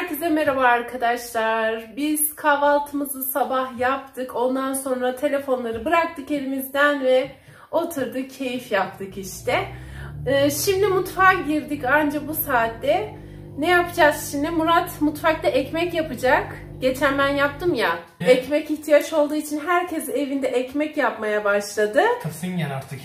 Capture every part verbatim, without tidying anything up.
Herkese merhaba arkadaşlar. Biz kahvaltımızı sabah yaptık. Ondan sonra telefonları bıraktık elimizden ve oturduk, keyif yaptık işte. Ee, şimdi mutfağa girdik anca bu saatte. Ne yapacağız şimdi? Murat mutfakta ekmek yapacak. Geçen ben yaptım ya. Ne? Ekmek ihtiyaç olduğu için herkes evinde ekmek yapmaya başladı. Tasingen artık.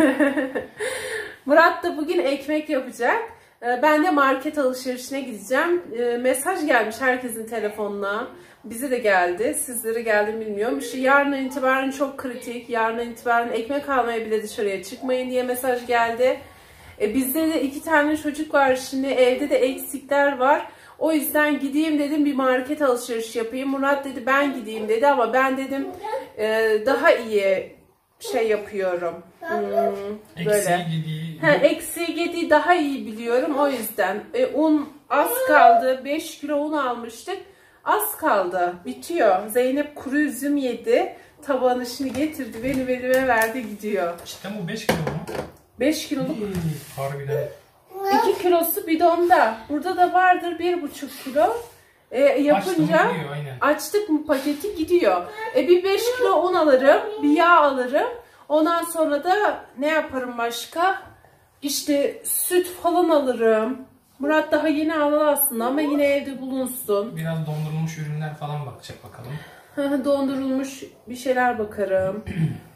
Murat da bugün ekmek yapacak. Ben de market alışverişine gideceğim. Mesaj gelmiş herkesin telefonuna. Bize de geldi. Sizlere geldi mi bilmiyorum. İşte yarından itibaren çok kritik. Yarından itibaren ekmek almaya bile dışarıya çıkmayın diye mesaj geldi. E bizde de iki tane çocuk var. Şimdi evde de eksikler var. O yüzden gideyim dedim, bir market alışveriş yapayım. Murat dedi ben gideyim dedi ama ben dedim daha iyi şey yapıyorum. Hmm, böyle. Ha, eksiği yediği daha iyi biliyorum o yüzden. E, un az kaldı. beş kilo un almıştık. Az kaldı. Bitiyor. Zeynep kuru üzüm yedi. Tabağını şimdi getirdi. Benim elime verdi gidiyor. İşte bu beş kilo mu? beş kiloluk. Harbiden. iki kilosu bidonda. Burada da vardır bir buçuk kilo. E, yapınca gidiyor, açtık mı paketi gidiyor. E, bir beş kilo un alırım. Bir yağ alırım. Ondan sonra da ne yaparım başka? İşte süt falan alırım. Murat daha yeni aldı aslında ama yine evde bulunsun. Biraz dondurulmuş ürünler falan bakacak bakalım. Dondurulmuş bir şeyler bakarım.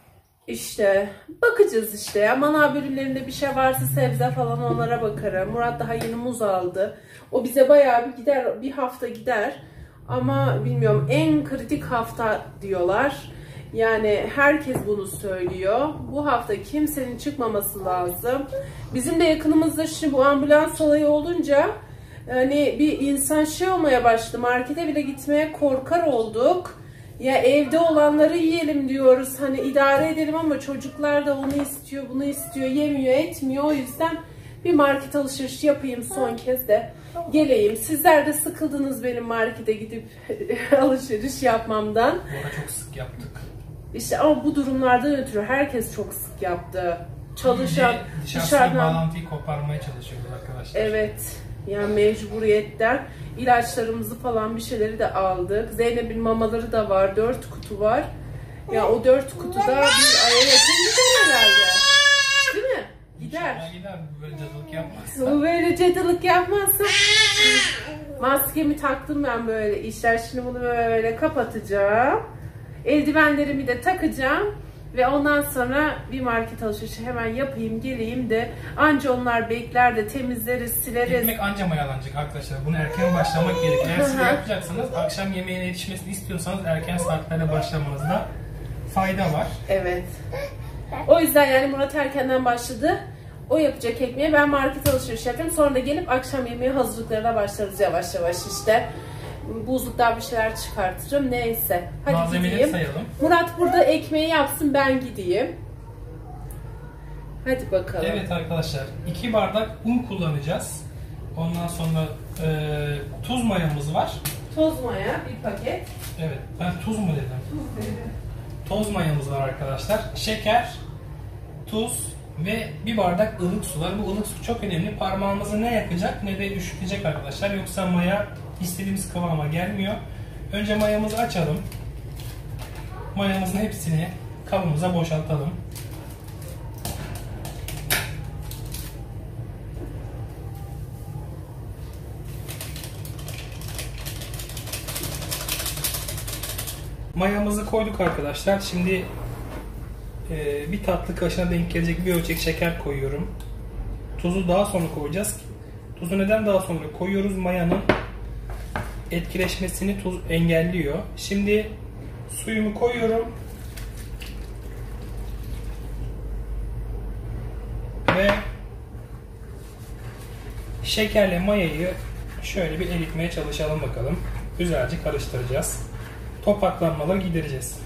İşte bakacağız işte ya. Manav bölümlerinde bir şey varsa sebze falan onlara bakarım. Murat daha yeni muz aldı. O bize bayağı bir gider, bir hafta gider. Ama bilmiyorum, en kritik hafta diyorlar. Yani herkes bunu söylüyor. Bu hafta kimsenin çıkmaması lazım. Bizim de yakınımızda şimdi bu ambulans olayı olunca hani bir insan şey olmaya başladı. Markete bile gitmeye korkar olduk. Ya evde olanları yiyelim diyoruz. Hani idare edelim ama çocuklar da onu istiyor, bunu istiyor, yemiyor, etmiyor. O yüzden bir market alışverişi yapayım son kez de geleyim. Sizler de sıkıldınız benim markete gidip alışveriş yapmamdan. Bu arada çok sık yaptık. İşte ama bu durumlardan ötürü herkes çok sık yaptı. Çalışan dışarıdan bağlantıyı koparmaya çalışıyoruz arkadaşlar. Evet. Yani mecburiyetten ilaçlarımızı falan bir şeyleri de aldık. Zeynep'in mamaları da var. Dört kutu var. Ya o dört kutuda bir aya yakın gider herhalde. Değil mi? Gider. İnşallah gider. Böyle cadılık yapmazsa. Bu böyle cadılık yapmazsa. Maskemi taktım ben böyle. İşler şimdi bunu böyle kapatacağım. Eldivenlerimi de takacağım. Ve ondan sonra bir market alışverişi hemen yapayım, geleyim de anca onlar bekler de temizleriz, sileriz. Ekmek anca mayalanacak arkadaşlar. Bunu erken başlamak gerekiyor. Eğer siz yapacaksanız, akşam yemeğine yetişmesini istiyorsanız erken saatlerde başlamanızda fayda var. Evet. O yüzden yani Murat erkenden başladı. O yapacak ekmeği, ben market alışverişi yapıyorum. Sonra da gelip akşam yemeği hazırlıklarına başlarız yavaş yavaş işte. Buzluktan bir şeyler çıkartırım. Neyse. Hadi malzemeleri gideyim. sayalım. Murat burada ekmeği yapsın, ben gideyim. Hadi bakalım. Evet arkadaşlar. iki bardak un kullanacağız. Ondan sonra e, tuz mayamız var. Toz maya bir paket. Evet. Ben tuz mu dedim? Tuz dedim. Toz mayamız var arkadaşlar. Şeker, tuz ve bir bardak ılık su var. Bu ılık su çok önemli. Parmağımızı ne yakacak ne de üşütecek arkadaşlar. Yoksa maya istediğimiz kıvama gelmiyor. Önce mayamızı açalım. Mayamızın hepsini kabımıza boşaltalım. Mayamızı koyduk arkadaşlar. Şimdi e, bir tatlı kaşığına denk gelecek bir ölçek şeker koyuyorum. Tuzu daha sonra koyacağız. Tuzu neden daha sonra koyuyoruz? Mayanın etkileşmesini tuz engelliyor. Şimdi suyumu koyuyorum. Ve şekerle mayayı şöyle bir eritmeye çalışalım bakalım. Güzelce karıştıracağız. Topaklanmaları gidereceğiz.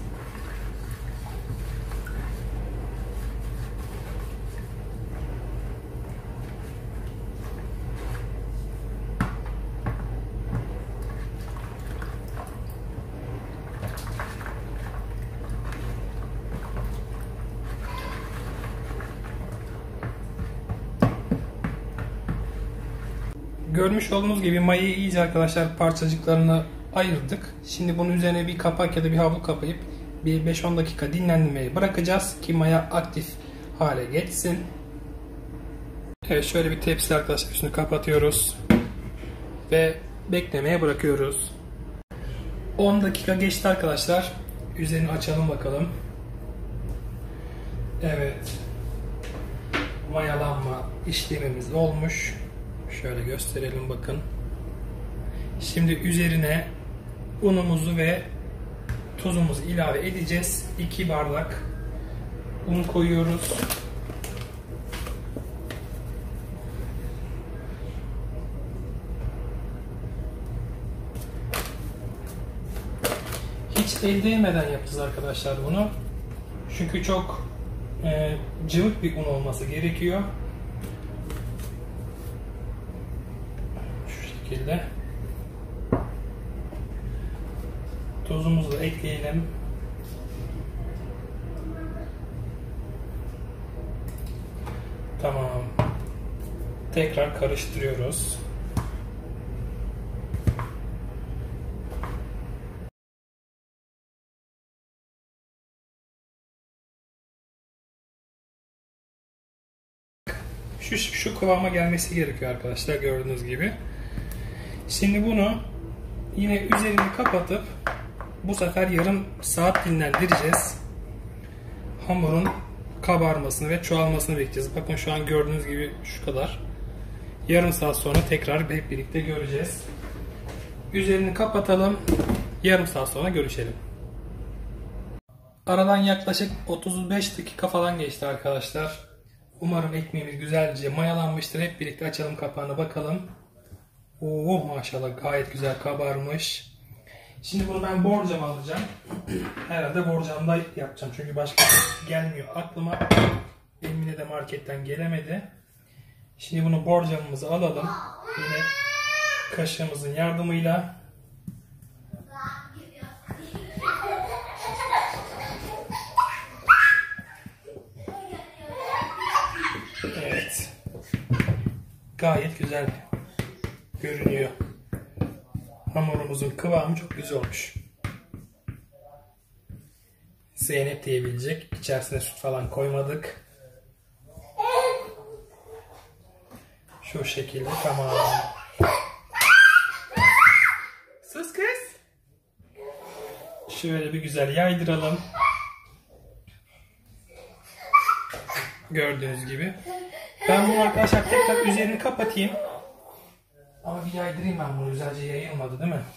Görmüş olduğunuz gibi mayayı iyice arkadaşlar parçacıklarına ayırdık. Şimdi bunun üzerine bir kapak ya da bir havlu kapayıp bir beş on dakika dinlenmeye bırakacağız ki maya aktif hale geçsin. Evet, şöyle bir tepsi arkadaşlar, üstünü kapatıyoruz ve beklemeye bırakıyoruz. on dakika geçti arkadaşlar. Üzerini açalım bakalım. Evet. Mayalanma işlemimiz olmuş. Şöyle gösterelim, bakın. Şimdi üzerine unumuzu ve tuzumuzu ilave edeceğiz. iki bardak un koyuyoruz. Hiç el değmeden yapacağız arkadaşlar bunu. Çünkü çok e, cıvık bir un olması gerekiyor. Şu şekilde. Tuzumuzu da ekleyelim. Tamam. Tekrar karıştırıyoruz. Şu, şu kıvama gelmesi gerekiyor arkadaşlar, gördüğünüz gibi. Şimdi bunu yine üzerini kapatıp bu sefer yarım saat dinlendireceğiz. Hamurun kabarmasını ve çoğalmasını bekleyeceğiz. Bakın şu an gördüğünüz gibi şu kadar. Yarım saat sonra tekrar hep birlikte göreceğiz. Üzerini kapatalım. Yarım saat sonra görüşelim. Aradan yaklaşık otuz beş dakika falan geçti arkadaşlar. Umarım ekmeğimiz güzelce mayalanmıştır. Hep birlikte açalım kapağını, bakalım. Oo, maşallah gayet güzel kabarmış. Şimdi bunu ben borcama alacağım. Herhalde borcamda yapacağım. Çünkü başka gelmiyor aklıma. Emine de marketten gelemedi. Şimdi bunu borcamımıza alalım. Yine kaşığımızın yardımıyla. Evet. Gayet güzel görünüyor. Hamurumuzun kıvamı çok güzel olmuş. Zeynep diyebilecek. İçerisine süt falan koymadık. Şu şekilde tamam. Sus kız. Şöyle bir güzel yaydıralım. Gördüğünüz gibi. Ben bunu arkadaşlar tekrar üzerini kapatayım. Ama bir yaydırayım ben bunu. Güzelce yayılmadı değil mi?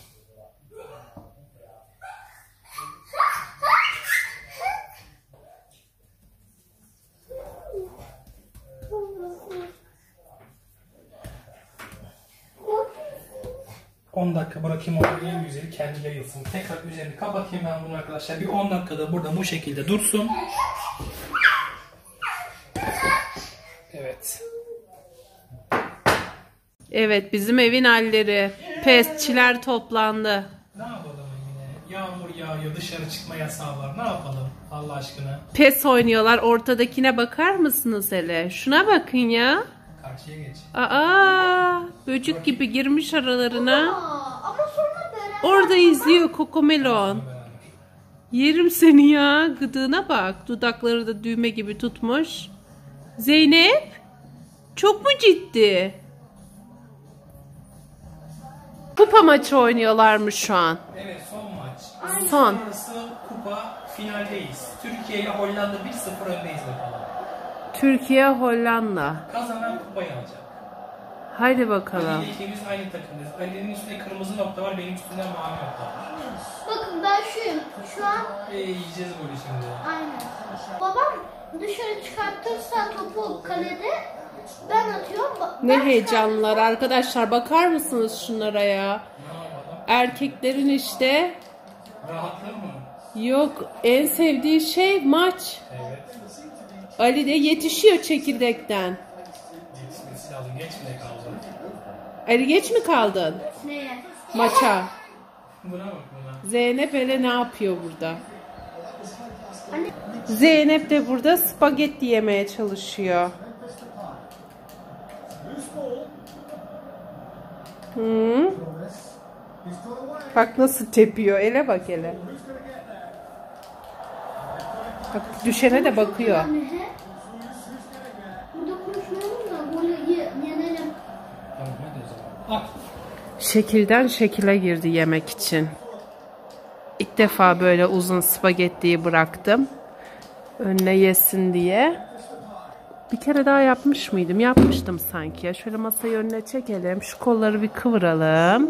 on dakika bırakayım onu, en güzeli kendi yayılsın. Tekrar üzerini kapatayım ben bunu arkadaşlar. Bir on dakikada burada bu şekilde dursun. Evet. Evet, bizim evin halleri. Pestçiler toplandı. Ne yapalım yine? Yağmur yağıyor, dışarı çıkma yasağı var. Ne yapalım Allah aşkına? Pes oynuyorlar. Ortadakine bakar mısınız hele? Şuna bakın ya. Karşıya geç. Aa, böcek gibi girmiş aralarına. Orada izliyor Kokomelon. Yerim seni ya. Gıdığına bak. Dudakları da düğme gibi tutmuş. Zeynep, çok mu ciddi? Kupa maçı oynuyorlarmış şu an. Evet, son maç. Son. Sonrası kupa finaldeyiz. Türkiye ile Hollanda bir sıfır öndeyiz bakalım. Türkiye Hollanda. Kazanan kupayı alacak. Haydi bakalım. Ali ile ikimiz aynı takımdayız. Ali'nin üstünde kırmızı nokta var, benim üstümde mavi nokta var. Bakın ben şuyum. Şu an E, yiyeceğiz golü şimdi. aynen. Babam dışarı çıkartırsa topu kalede ben atıyorum. Ne Ben heyecanlılar arkadaşlar, bakar mısınız şunlara ya? Ne yapalım? Erkeklerin işte Rahatlar mı? yok, en sevdiği şey maç. Evet. Ali de yetişiyor çekirdekten. Yetişmesi lazım. Geç bile kaldı. Ali geç mi kaldın Neye? maça? Buna bak buna. Zeynep hele ne yapıyor burada? Anne. Zeynep de burada spagetti yemeye çalışıyor. Hı. Bak nasıl tepiyor. Ele bak ele. Bak düşene de bakıyor. Burada konuşmayalım da golü yenelim. Tamam hadi o zaman. Al. Şekilden şekile girdi yemek için. İlk defa böyle uzun spagettiyi bıraktım. Önüne yesin diye. Bir kere daha yapmış mıydım? Yapmıştım sanki. Şöyle masayı önüne çekelim. Şu kolları bir kıvıralım.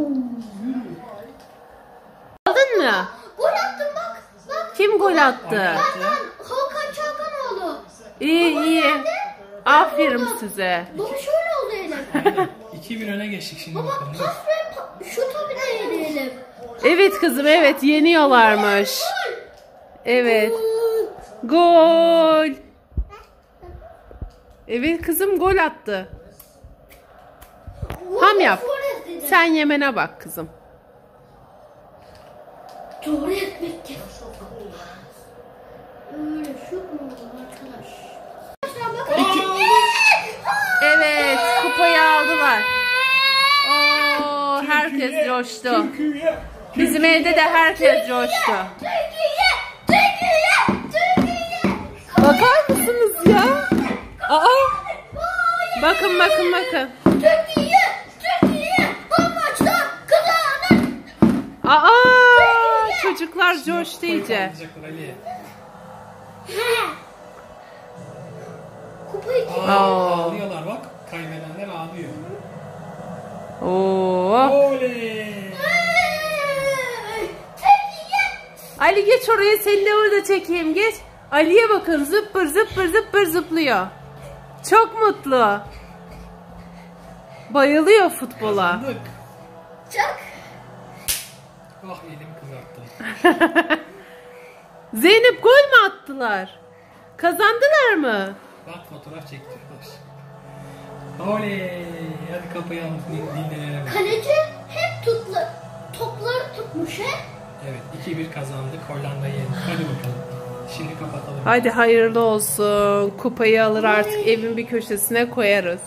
Aldın mı? Gol attım bak. Bak. Kim gol attı? Ben Hakan Çalkanoğlu. İyi iyi. Aferin size. Baba şöyle oldu elim. Aynen. iki bir öne geçtik şimdi Baba bakalım. pas ve pa- şu topu da yenelim. Evet kızım evet yeniyorlarmış. Evet. Gol. Evet kızım gol attı. Ham yap. Sen yemene bak kızım. Doğru ekmek ye. Öyle şu mu arkadaş? Evet kupayı aldılar. Oo, herkes coştu. Bizim evde de herkes coştu. Türkiye! Türkiye! Türkiye! Bakar mısınız ya? Aa. Bakın bakın bakın. Türkiye! Türkiye! Bu maçta kazanır! Aa, çocuklar coştu iyice. Alacaklar Ali. Kupayı kim? Aa, Aa. ağlıyorlar bak. Kaybedenler ağlıyor. Oo. Oley! Ali geç oraya seni de orada çekeyim geç. Ali'ye bakın zıppır zıppır zıppır zıplıyor. Çok mutlu. Bayılıyor futbola. Kazandık. Çak! Ah elim kızarttı. Zeynep gol mü attılar? Kazandılar mı? Bak fotoğraf çektiriyorlar. Oley! Hadi kapıyı alıp dinlenelim. Kaleci hep tutlu, topları tutmuş he. Evet iki bir kazandık. Hollanda'yı yendik. Hadi bakalım. Şimdi kapatalım. Hadi hayırlı olsun. Kupayı alır artık evin bir köşesine koyarız.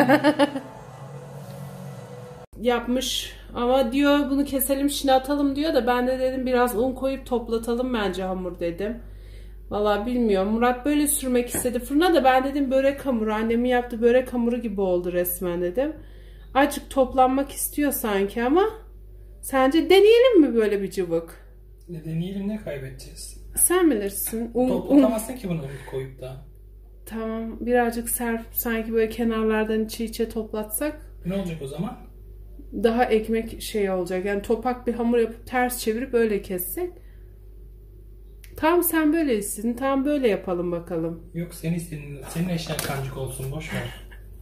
Yapmış ama diyor bunu keselim şimdi atalım diyor da ben de dedim biraz un koyup toplatalım bence hamur dedim. Vallahi bilmiyorum. Murat böyle sürmek istedi fırına da ben dedim börek hamuru. Annemin yaptığı börek hamuru gibi oldu resmen dedim. Azıcık toplanmak istiyor sanki ama sence deneyelim mi böyle bir cıvık? Ne deneyelim ne kaybedeceğiz? Sen bilirsin. Un, un. Toplatamazsın ki bunu koyup da. Tamam. Birazcık serp sanki böyle kenarlardan içe içe toplatsak Ne olacak o zaman? daha ekmek şey olacak. Yani topak bir hamur yapıp ters çevirip öyle kessek. Tamam sen böyle istedin. Tamam böyle yapalım bakalım. Yok senin istediğin, senin eşyan kancık olsun boş ver.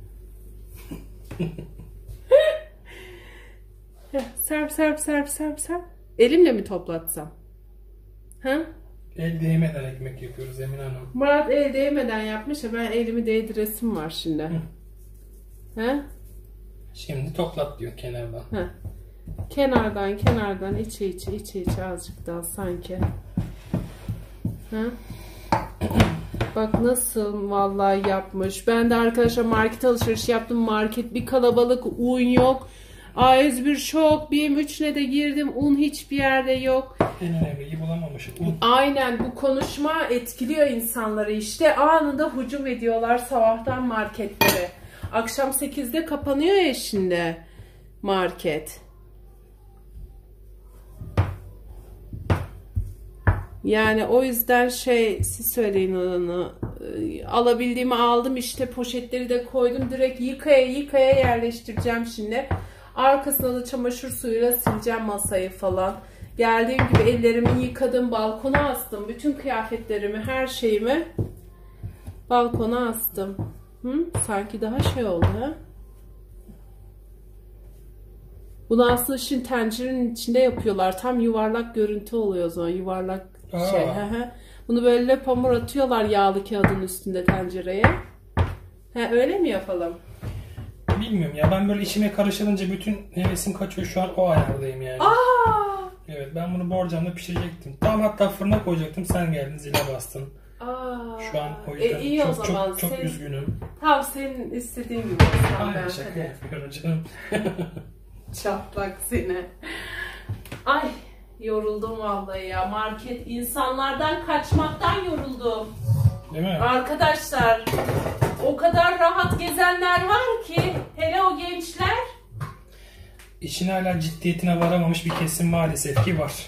Heh, serp serp serp serp serp. Elimle mi toplatsam? Ha? El değmeden ekmek yapıyoruz Emine Hanım. Murat el değmeden yapmış ya ben elimi değdiresim var şimdi. Hı. Ha? Şimdi toplat diyor kenardan. Ha. Kenardan kenardan içe içe içe içe azıcık daha sanki. Ha? Bak nasıl vallahi yapmış. Ben de arkadaşlar market alışverişi yaptım. Market bir kalabalık, un yok. A yüz bir şok. B M üç'üne de girdim. Un hiçbir yerde yok. En önemliyi bulamamışım. Un. Aynen bu konuşma etkiliyor insanları işte. Anında hücum ediyorlar sabahtan marketlere. Akşam sekizde kapanıyor ya şimdi market. Yani o yüzden şey siz söyleyin onu. Alabildiğimi aldım işte poşetleri de koydum. Direkt yıkaya yıkaya yerleştireceğim şimdi. Arkasına da çamaşır suyuyla sileceğim masayı falan. Geldiğim gibi ellerimi yıkadım, balkona astım. Bütün kıyafetlerimi, her şeyimi balkona astım. Hı? Sanki daha şey oldu ha. Bunu aslında şimdi tencerenin içinde yapıyorlar. Tam yuvarlak görüntü oluyor o zaman. Yuvarlak şey. Aa. Bunu böyle hamur atıyorlar yağlı kağıdın üstünde tencereye. He, öyle mi yapalım? Bilmiyorum ya ben böyle içime karışılınca bütün hevesim kaçıyor şu an o ayardayım yani. Aa! Evet ben bunu borcamda pişirecektim. Tam hatta fırına koyacaktım sen geldin zile bastın. Aa. Şu an o yüzden e, iyi çok, o zaman. çok, çok Senin- üzgünüm. Tamam senin istediğin gibi olsun. Aynen Ben şaka hadi. yapıyorum canım. Çatlak seni. Ay yoruldum vallahi ya. Market insanlardan kaçmaktan yoruldum. Değil mi? Arkadaşlar o kadar rahat gezenler var ki, hele o gençler. İşin hala ciddiyetine varamamış bir kesim maalesef ki var.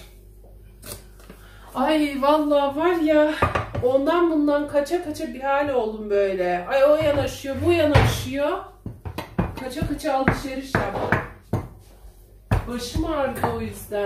Ay vallahi var ya, ondan bundan kaça kaça bir hal oldum böyle. Ay o yanaşıyor, bu yanaşıyor. Kaça kaça alışveriş yaptım. Başım ağrıdı o yüzden.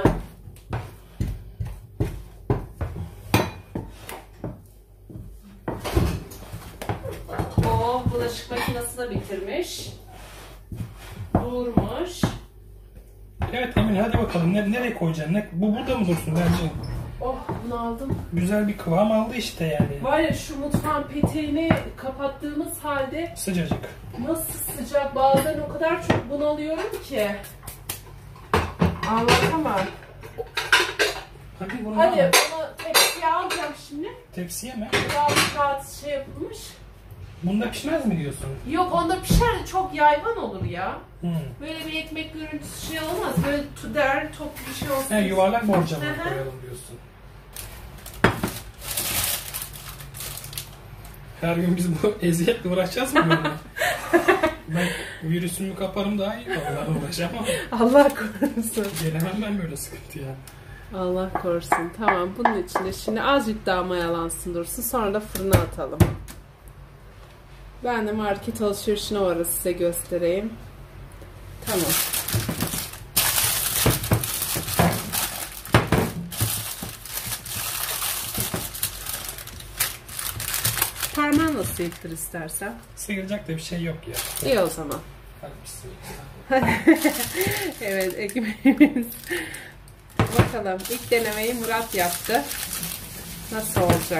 Oh, bulaşık makinesi de bitirmiş. Durmuş. Evet Emine, hadi bakalım ne, nereye koyacaksın? Ne, bu burada mı dursun bence? Oh, bunu aldım. Güzel bir kıvam aldı işte yani. Var ya, şu mutfağın peteğini kapattığımız halde Sıcacık. nasıl sıcak, bazen o kadar çok bunalıyorum ki. Anlatamam. Hadi bunu Hadi al. onu tepsiye alacağım şimdi. Tepsiye mi? Biraz kağıt şey yapılmış. Bunda pişmez mi diyorsun? Yok, onda pişer de çok yayvan olur ya. Hmm. Böyle bir ekmek görüntüsü şey olmaz. Böyle der toplu bir şey olsun. He, yuvarlak borcama Hı hı. koyalım diyorsun. Her gün biz bu eziyetle uğraşacağız mı böyle? Ben virüsümü kaparım daha iyi. Vallahi uğraşamam. Allah korusun. Gelemem ben böyle sıkıntıya. Allah korusun. Tamam, bunun içinde şimdi azıcık daha mayalansın dursun. Sonra da fırına atalım. Ben de market alışverişine o ara size göstereyim. Tamam. Parmağın nasıl yıktır istersen. Sıyıracak da bir şey yok ya. İyi o zaman. Hadi bir sıyır. Evet, ekmeğimiz. Bakalım, ilk denemeyi Murat yaptı. Nasıl olacak?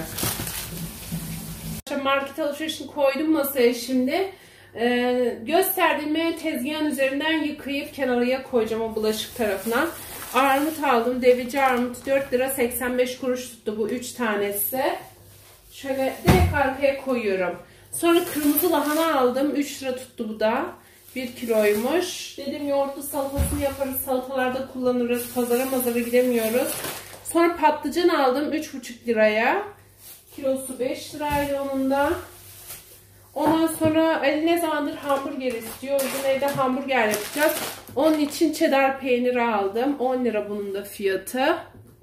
Market alışverişini koydum masaya şimdi. Ee, gösterdiğimi tezgahın üzerinden yıkayıp kenarıya koyacağım, o bulaşık tarafına. Armut aldım. Devici armut dört lira seksen beş kuruş tuttu bu üç tanesi. Şöyle direkt arkaya koyuyorum. Sonra kırmızı lahana aldım. üç lira tuttu bu da. bir kiloymuş. Dedim yoğurtlu salatasını yaparız. Salatalarda kullanırız. Pazara mazara gidemiyoruz. Sonra patlıcan aldım. üç buçuk liraya. Kilosu beş liraydı onun da. Ondan sonra Ali ne zamandır hamburger istiyor. Bugün evde hamburger yapacağız. Onun için cheddar peyniri aldım. on lira bunun da fiyatı.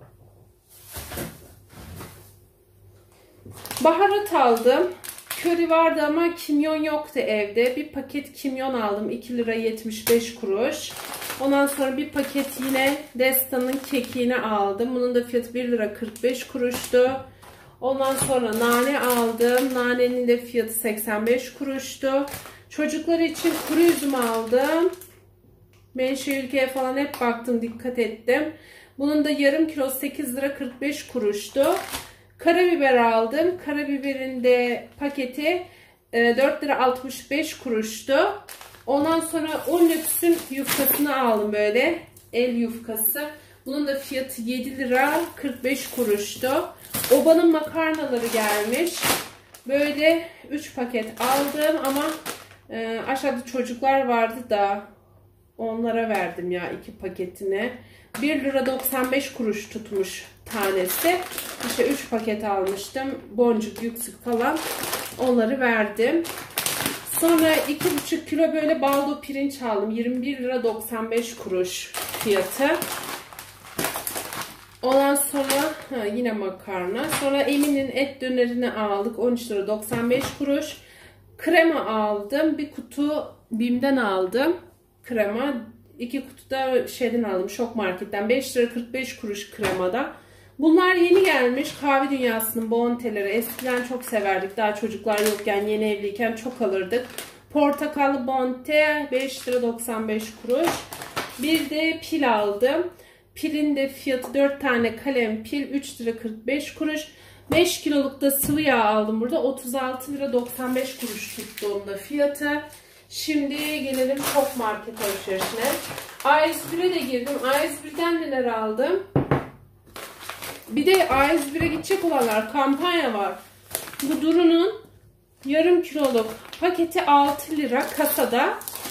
Baharat aldım. Köri vardı ama kimyon yoktu evde. Bir paket kimyon aldım. iki lira yetmiş beş kuruş. Ondan sonra bir paket yine Destan'ın kekiğini aldım. Bunun da fiyatı bir lira kırk beş kuruştu. Ondan sonra nane aldım. Nanenin de fiyatı seksen beş kuruştu. Çocuklar için kuru üzüm aldım. Menşe ülkeye falan hep baktım, dikkat ettim. Bunun da yarım kilo sekiz lira kırk beş kuruştu. Karabiber aldım. Karabiberin de paketi dört lira altmış beş kuruştu. Ondan sonra Olüks'ün yufkasını aldım, böyle el yufkası. Bunun da fiyatı yedi lira kırk beş kuruştu. Oba'nın makarnaları gelmiş. Böyle üç paket aldım ama e, aşağıda çocuklar vardı da onlara verdim ya iki paketini. bir lira doksan beş kuruş tutmuş tanesi. İşte üç paket almıştım. Boncuk, yüksük falan. Onları verdim. Sonra iki buçuk kilo böyle baldo pirinç aldım. yirmi bir lira doksan beş kuruş fiyatı. Ondan sonra ha, yine makarna. Sonra Emin'in et dönerini aldık. on üç lira doksan beş kuruş. Krema aldım. Bir kutu Bim'den aldım. Krema. İki kutu da şeyden aldım. Şok Market'ten. beş lira kırk beş kuruş kremada. Bunlar yeni gelmiş. Kahve Dünyası'nın bonteleri. Eskiden çok severdik. Daha çocuklar yokken, yeni evliyken çok alırdık. Portakallı bonte beş lira doksan beş kuruş. Bir de pil aldım. Pilin de fiyatı dört tane kalem pil üç lira kırk beş kuruş. beş kiloluk da sıvı yağ aldım burada. otuz altı lira doksan beş kuruş tuttu onun da fiyatı. Şimdi gelelim Şok Market alışverişine. A S bir'e de girdim. A S bir'den neler aldım? Bir de A S bir'e gidecek olanlar, kampanya var. Bu Duru'nun yarım kiloluk paketi altı lira kasada.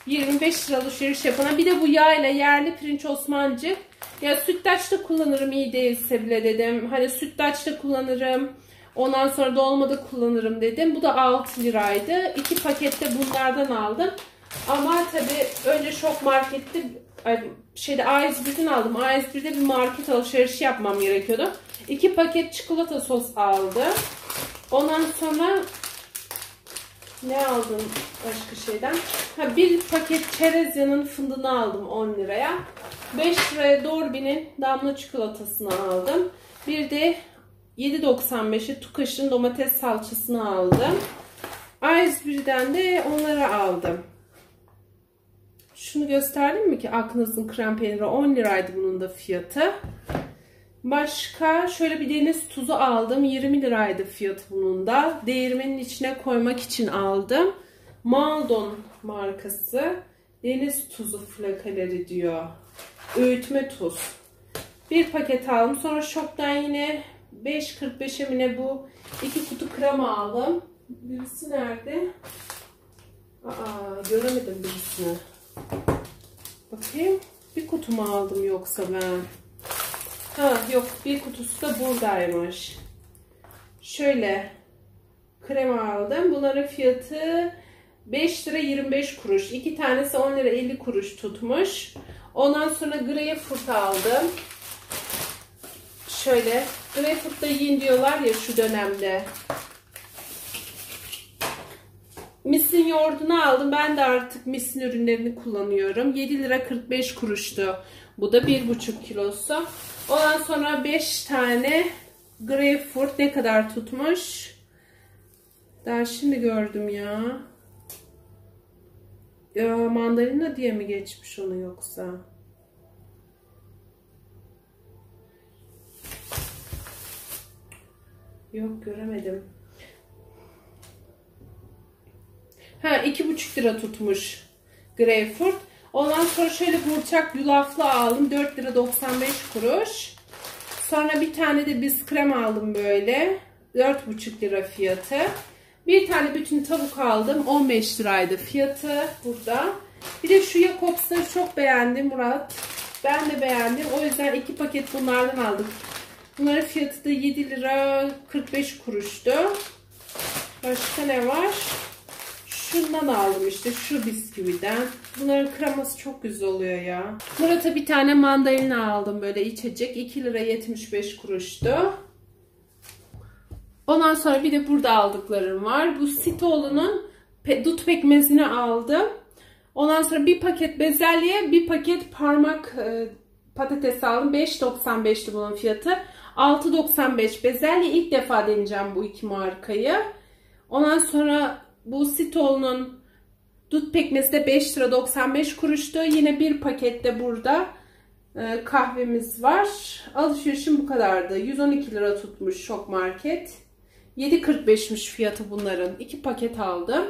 yirmi beş lira alışveriş yapana. Bir de bu yağ ile yerli pirinç Osmancık. Ya sütlaçta kullanırım iyi değilse bile dedim. Hani sütlaçta kullanırım. Ondan sonra dolmada kullanırım dedim. Bu da altı liraydı. iki pakette bunlardan aldım. Ama tabii önce Şok Market'te şeyde A yüz bir'den aldım. A yüz bir'de bir market alışverişi yapmam gerekiyordu. iki paket çikolata sos aldım. Ondan sonra ne aldım başka şeyden? Ha, bir paket çerezyanın fındığını aldım on liraya. beş liraya Dorbi'nin damla çikolatasını aldım. Bir de yedi doksan beşe Tukaş'ın domates salçasını aldım. A yüz bir'den de onları aldım. Şunu gösterdim mi ki aklınızın krem peyniri on liraydı bunun da fiyatı. Başka şöyle bir deniz tuzu aldım. yirmi liraydı fiyatı bunun da. Değirmenin içine koymak için aldım. Maldon markası. Deniz tuzu flakaleri diyor. Öğütme tuz. Bir paket aldım. Sonra Şok'tan yine beş kırk beşe mi ne bu iki kutu krema aldım. Birisi nerede? Aa, göremedim birisini. Bakayım. Bir kutu mu aldım yoksa ben? Ha yok, bir kutusu da buradaymış. Şöyle krema aldım. Bunların fiyatı beş lira yirmi beş kuruş. İki tanesi on lira elli kuruş tutmuş. Ondan sonra greyfurt aldım. Şöyle greyfurt da yiyin diyorlar ya şu dönemde. Mis'in yoğurdunu aldım. Ben de artık Mis'in ürünlerini kullanıyorum. yedi lira kırk beş kuruştu. Bu da bir buçuk kilosu. Ondan sonra beş tane greyfurt ne kadar tutmuş? Daha şimdi gördüm ya. Ya mandalina diye mi geçmiş onu yoksa? Yok göremedim. Ha iki buçuk lira tutmuş greyfurt. Ondan sonra şöyle burçak yulaflı aldım. dört lira doksan beş kuruş. Sonra bir tane de biskrem aldım böyle. dört buçuk lira fiyatı. Bir tane bütün tavuk aldım. on beş liraydı fiyatı burada. Bir de şu Jakobs'ları çok beğendim Murat. Ben de beğendim. O yüzden iki paket bunlardan aldık. Bunların fiyatı da yedi lira kırk beş kuruştu. Başka ne var? Şundan aldım işte, şu bisküviden. Bunların kreması çok güzel oluyor ya. Murat'a bir tane mandalina aldım böyle içecek. iki lira yetmiş beş kuruştu. Ondan sonra bir de burada aldıklarım var. Bu Sitoğlu'nun dut pekmezini aldım. Ondan sonra bir paket bezelye, bir paket parmak e, patates aldım. beş doksan beşti bunun fiyatı. altı doksan beş bezelye. İlk defa deneyeceğim bu iki markayı. Ondan sonra bu Sitoğlu'nun dut pekmezi de beş lira doksan beş kuruştu. Yine bir pakette burada e, kahvemiz var. Alışverişim bu kadardı. yüz on iki lira tutmuş Şok Market. yedi kırk beşmiş fiyatı bunların. iki paket aldım.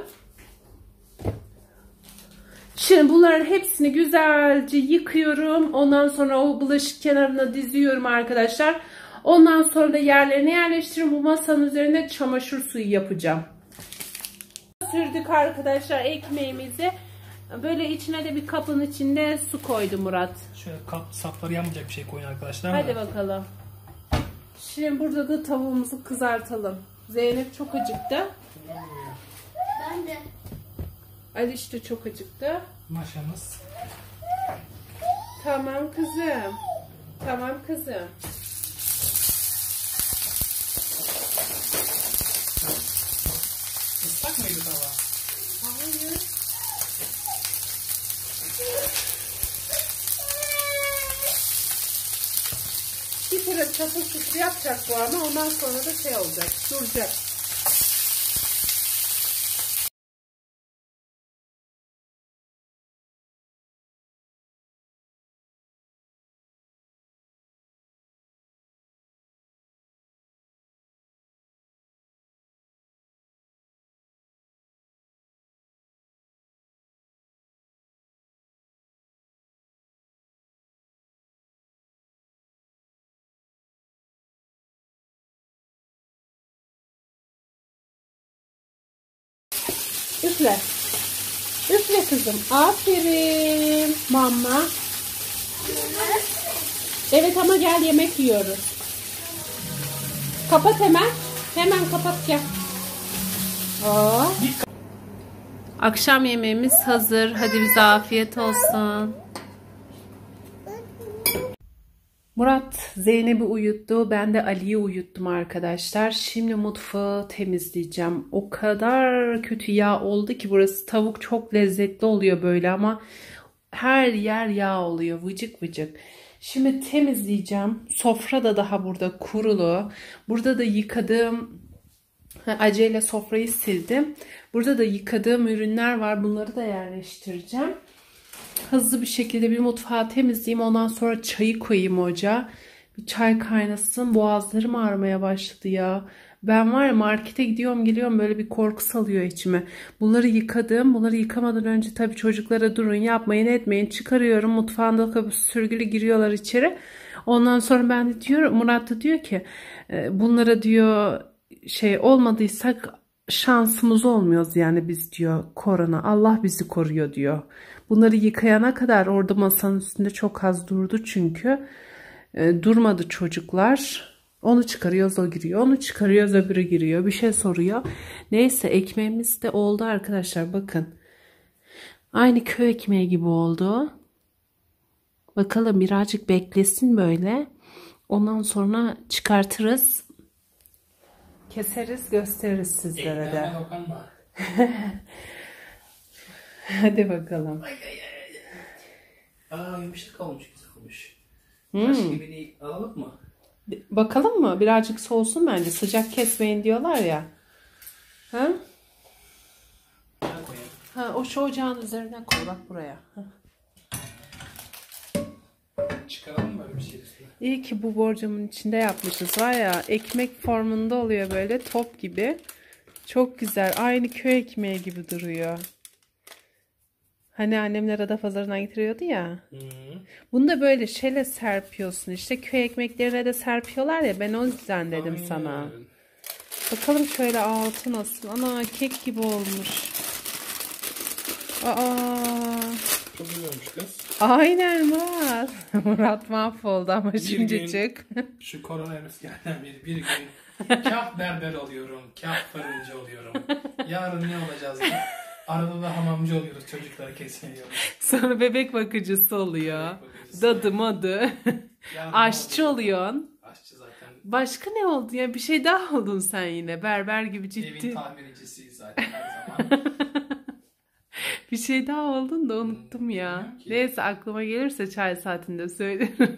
Şimdi bunların hepsini güzelce yıkıyorum. Ondan sonra o bulaşık kenarına diziyorum arkadaşlar. Ondan sonra da yerlerine yerleştiriyorum. Bu masanın üzerinde çamaşır suyu yapacağım. Sürdük arkadaşlar ekmeğimizi. Böyle içine de bir kapın içinde su koydu Murat. Şöyle kap sapları yanmayacak bir şey koyun arkadaşlar. Hadi bakalım. Şimdi burada da tavuğumuzu kızartalım. Zeynep çok acıktı. Ben de. Aliş de çok acıktı. Maşamız. Tamam kızım. Tamam kızım. Islak mıydı tava? Hayır. Bir kere çatır çutur yapacak bu ama ondan sonra da şey olacak. Duracak. Üfle. Üfle kızım. Aferin. Mama. Evet ama gel yemek yiyoruz. Kapat hemen. Hemen kapat gel. Aa. Akşam yemeğimiz hazır. Hadi bize afiyet olsun. Murat Zeynep'i uyuttu. Ben de Ali'yi uyuttum arkadaşlar. Şimdi mutfağı temizleyeceğim. O kadar kötü yağ oldu ki burası. Tavuk çok lezzetli oluyor böyle ama her yer yağ oluyor. Vıcık vıcık. Şimdi temizleyeceğim. Sofra da daha burada kurulu. Burada da yıkadığım, acele sofrayı sildim. Burada da yıkadığım ürünler var. Bunları da yerleştireceğim. Hızlı bir şekilde bir mutfağı temizleyeyim. Ondan sonra çayı koyayım ocağa. Bir çay kaynasın. Boğazlarım ağrımaya başladı ya. Ben var ya markete gidiyorum geliyorum böyle bir korku salıyor içime. Bunları yıkadım. Bunları yıkamadan önce tabii çocuklara durun yapmayın etmeyin. Çıkarıyorum. Mutfağında kapı sürgülü giriyorlar içeri. Ondan sonra ben de diyorum, Murat da diyor ki bunlara diyor şey olmadıysak şansımız olmuyoruz yani biz diyor, korona Allah bizi koruyor diyor. Bunları yıkayana kadar orada masanın üstünde çok az durdu çünkü e, durmadı çocuklar. Onu çıkarıyoruz o giriyor, onu çıkarıyoruz öbürü giriyor, bir şey soruyor. Neyse ekmeğimiz de oldu arkadaşlar, bakın. Aynı köy ekmeği gibi oldu. Bakalım birazcık beklesin böyle. Ondan sonra çıkartırız. Keseriz gösteririz sizlere de. Hadi bakalım. Ay, ay, ay. Aa yumuşak olmuş, güzel olmuş. Hmm. Taş gibi alalım mı? Bakalım mı? Birazcık soğusun bence. Sıcak kesmeyin diyorlar ya. Ha? Ha, o şu ocağın üzerine koy bak buraya. Ha. Çıkaralım mı böyle bir şey üstüne? İyi ki bu borcamın içinde yapmışız. Var ya ekmek formunda oluyor böyle top gibi. Çok güzel. Aynı köy ekmeği gibi duruyor. Hani annemler Adapazarı'ndan getiriyordu ya. Hı. Bunu da böyle şeyle serpiyorsun işte. Köy ekmeklerine de serpiyorlar ya. Ben o yüzden dedim aynen sana. Bakalım şöyle altı nasıl. Ana kek gibi olmuş. Aa. Çok güzel olmuş kız. Aynen Murat. Murat mahvoldu ama şimdi çık. Şu koronavirüs gelden beri bir gün kah berber oluyorum, kah fırıncı oluyorum. Yarın ne olacağız ya? Arada da hamamcı oluyoruz, çocukları kesmiyoruz. Sonra bebek bakıcısı oluyor. Bebek bakıcısı. Dadı madı. Aşçı oluyorsun. Aşçı zaten. Başka ne oldu ya? Bir şey daha oldun sen yine. Berber gibi ciddi. Evin tamircisiyiz zaten her zaman. Bir şey daha oldun da unuttum hmm, ya. Neyse aklıma gelirse çay saatinde söylerim.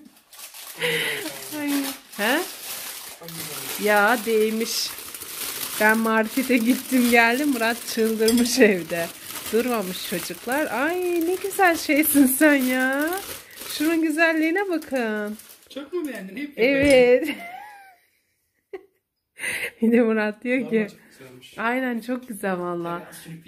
He? Ya değmiş. Ben markete gittim geldim. Murat çıldırmış evde. Durmamış çocuklar. Ay ne güzel şeysin sen ya. Şunun güzelliğine bakın. Çok mu beğendin? Hep evet. Bir de Murat diyor ki. Aynen çok güzel valla.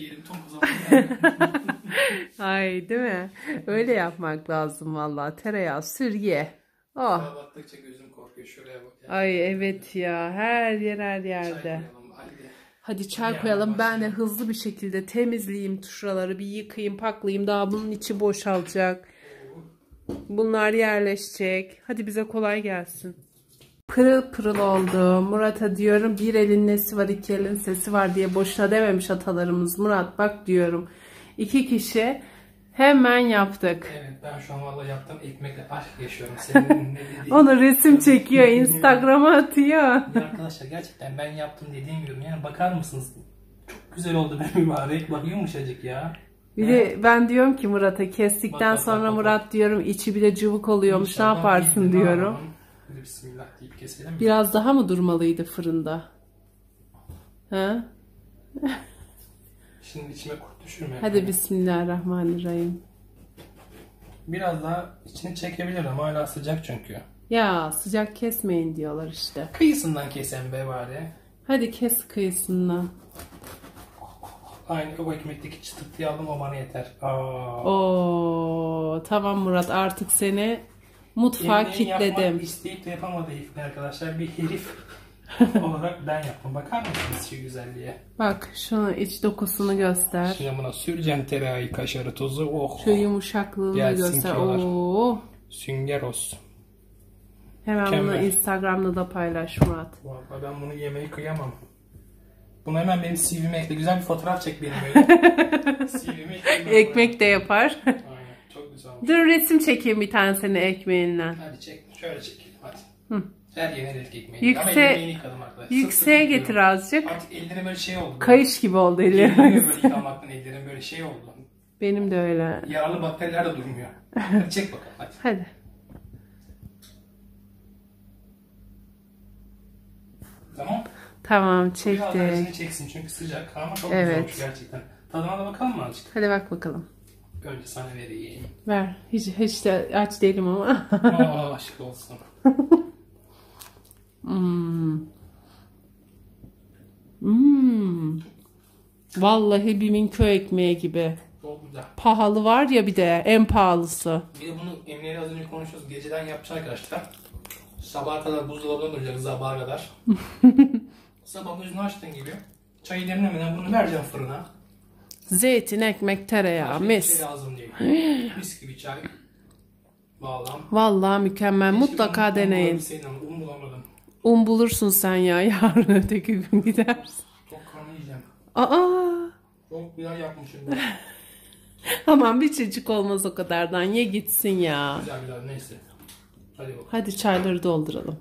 Ay değil mi? Öyle yapmak lazım valla. Tereyağı sür ye. Oh. Baktıkça gözüm korkuyor. Şuraya bak. Yani. Ay evet ya. Her yer her yerde. Çay Hadi çay koyalım. Ben de hızlı bir şekilde temizleyeyim şuraları. Bir yıkayayım, paklayayım. Daha bunun içi boşalacak. Bunlar yerleşecek. Hadi bize kolay gelsin. Pırıl pırıl oldu. Murat'a diyorum bir elin nesi var iki elin sesi var diye boşuna dememiş atalarımız. Murat bak diyorum. İki kişi hemen yaptık. Evet ben şu an vallahi yaptım ekmekle aşk yaşıyorum. Senin ne dediğin. Onu resim çekiyor Instagram'a atıyor. Ya arkadaşlar gerçekten ben yaptım dediğim gibi yani bakar mısınız? Çok güzel oldu be mübarek. Bak yumuşacık ya. Bir de ben diyorum ki Murat'a kestikten bak, sonra bak, bak, Murat bak. Diyorum içi bile cıvık oluyormuş İnşallah ne yaparsın diyorum. Hadi bismillah deyip keselim mi? Biraz daha mı durmalıydı fırında? Ha? Şimdi içime kurt düşürme. Hadi yani. Bismillahirrahmanirrahim. Biraz daha içini çekebilir ama hala sıcak çünkü. Ya sıcak kesmeyin diyorlar işte. Kıyısından kesen be bari. Hadi kes kıyısından. Aynı o ekmekteki çıtırtıyı aldım o bana yeter. Aa. Oo, tamam Murat artık seni mutfağa kilitledim. Yapmak isteyip de yapamadı herif arkadaşlar. Bir herif olarak ben yaptım. Bakar mısınız şu güzelliğe? Bak şunu iç dokusunu göster. Şimdi buna süreceğim tereyağı, kaşarı, tuzu. Oh. Şu yumuşaklığını Gelsin göster. kilolar. Oo. Sünger olsun. Hemen bunu Mükemmel. Instagram'da da paylaş Murat. Vallahi ben bunu yemeyi kıyamam. Bunu hemen benim C V'me ekle. Güzel bir fotoğraf çek benim böyle. C V'me ekle. Ekmek de yapar. Aynen. Çok güzel olmuş. Dur resim çekeyim bir tane senin ekmeğinden. Hadi çek. Şöyle çekelim hadi. Hı. Her yerine delik ekmeği. Yükse- Ama ellerimi yıkadım arkadaşlar. Yükseğe Sık sık getir yıkıyorum. azıcık. Artık ellerim böyle şey oldu. Kayış gibi oldu Ellerim ellerim. böyle yıkamaktan ellerim böyle şey oldu. Benim de öyle. Yaralı bakteriler de durmuyor. Hadi çek bakalım hadi. Hadi. Tamam. Tamam Biraz çektik. içine çeksin çünkü sıcak ama çok Evet. güzel olmuş gerçekten. Tadına da bakalım mı azıcık? Hadi bak bakalım. Önce sana vereyim. Ver. Hiç, hiç de aç değilim ama. Aa aşk olsun. Hmm. Hmm. Vallahi Bim'in köy ekmeği gibi. Çok güzel. Pahalı var ya bir de en pahalısı. Bir de bunu Emine'yle az önce konuşuyoruz. Geceden yapacağız arkadaşlar. Sabaha kadar buzdolabında duracak sabaha kadar. Sabah gözünü açtığın gibi çayı demlemeden bunu vereceğim fırına. Zeytin, ekmek, tereyağı, Başka bir mis. şey lazım değil. Mis gibi çay. Bağlam. Vallahi mükemmel. Mutlaka Keşke un- un deneyin. bulabilseydim ama Un bulamadım. Un bulursun sen ya. Yarın öteki gün gidersin. Çok karnı yiyeceğim. Aa. Çok güzel yapmışım ben. Aman bir çocuk olmaz o kadardan. Ye gitsin ya. Güzel güzel neyse. Hadi bakalım. Hadi çayları dolduralım.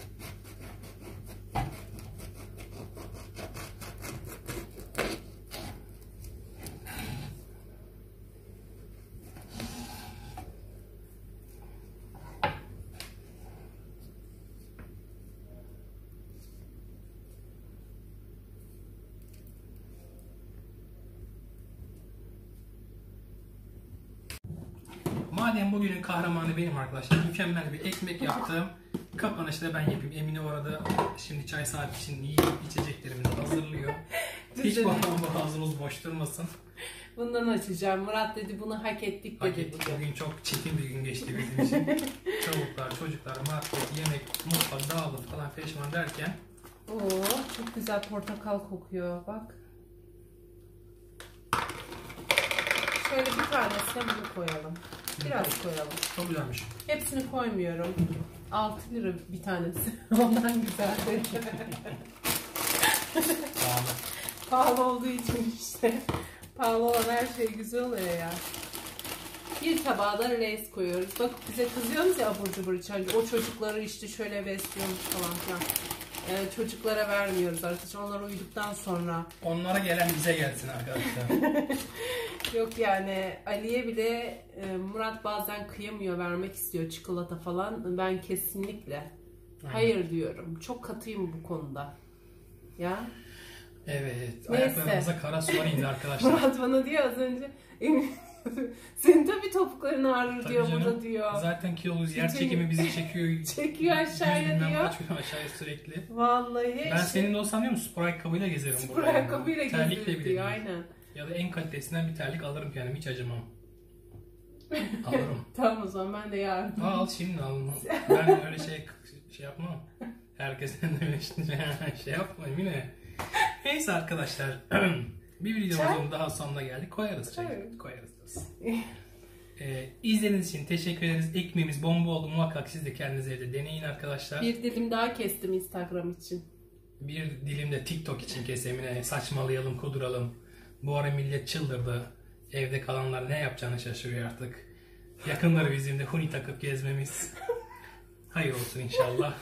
Madem bugünün kahramanı benim arkadaşlar, mükemmel bir ekmek yaptım. Kapanışta ben yapayım. Emine orada şimdi çay saati için yiyip içeceklerimizi hazırlıyor. Hiç Güzel. boğazımız boş durmasın. Bundan açacağım. Murat dedi bunu hak ettik Hak dedi. ettik. Bugün çok çetin bir gün geçti bizim için. Çocuklar, çocuklar, market, yemek, mutfak, dağılım falan peşman derken. Oo, çok güzel portakal kokuyor. Bak. Şöyle bir tanesine bunu koyalım. Biraz koyalım. Çok güzelmiş. Hepsini koymuyorum. altı lira bir tanesi. Ondan güzel. Tamam. Pahalı olduğu için işte. Pahalı olan her şey güzel oluyor ya. Bir tabağa da Lay's koyuyoruz. Bak bize kızıyorsunuz ya abur cubur için. O çocukları işte şöyle besliyormuş falan filan. Ee, çocuklara vermiyoruz artık. Onlar uyuduktan sonra. Onlara gelen bize gelsin arkadaşlar. Yok yani Ali'ye bile e, Murat bazen kıyamıyor, vermek istiyor çikolata falan. Ben kesinlikle Aynen. hayır diyorum. Çok katıyım bu konuda. Ya. Evet. Neyse. Ayaklarımıza kara sular indi arkadaşlar. Murat bana diyor az önce. Senin tabii topukların ağrır Tabii diyor canım. burada diyor. Zaten kiloluyuz. Yer çekimi bizi çekiyor. Çekiyor aşağıya Yüzünden diyor. açıyor aşağıya sürekli. Vallahi. Ben senin de olsam diyor musun? Spor ayakkabıyla gezerim. spor burada yani. ayakkabıyla Terlikle geziyor bile diyor. değil. Aynen. Ya da en kalitesinden bir terlik alırım kendime hiç acımam. Alırım. Tamam o zaman ben de yarın. Aa, al şimdi al. Ben öyle şey şey yapmam. Herkesten de öyle işte şey yapmayayım yine. Neyse arkadaşlar. Bir videomuzun daha sonuna geldik. Koyarız çay. Evet. Koyarız. Ee, izlediğiniz için teşekkür ederiz. Ekmeğimiz bomba oldu. Muhakkak siz de kendiniz evde deneyin arkadaşlar. Bir dilim daha kestim Instagram için. Bir dilim de TikTok için kesemine saçmalayalım, kuduralım. Bu ara millet çıldırdı. Evde kalanlar ne yapacağını şaşırıyor artık. Yakınları bizim de huni takıp gezmemiz. Hayır olsun inşallah.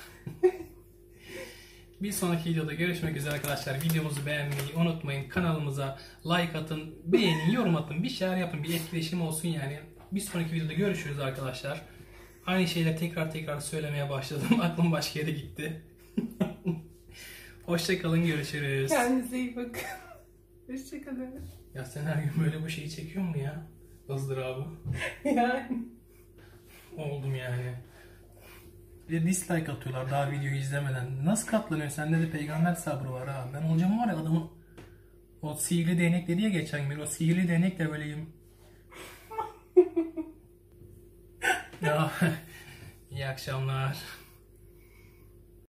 Bir sonraki videoda görüşmek üzere arkadaşlar. Videomuzu beğenmeyi unutmayın. Kanalımıza like atın, beğenin, yorum atın. Bir şeyler yapın. Bir etkileşim olsun yani. Bir sonraki videoda görüşürüz arkadaşlar. Aynı şeyleri tekrar tekrar söylemeye başladım. Aklım başka yere gitti. Hoşçakalın, görüşürüz. Kendinize iyi bakın. Hoşçakalın. Ya sen her gün böyle bu şeyi çekiyor mu ya? Izdırabı. Yani. Oldum yani. Bir de dislike atıyorlar daha videoyu izlemeden. Nasıl katlanıyor? Sende de peygamber sabrı var ha. Ben olacağım var ya adamın o sihirli değnek dedi ya geçen gün. O sihirli değnekle böyleyim. Ya iyi akşamlar.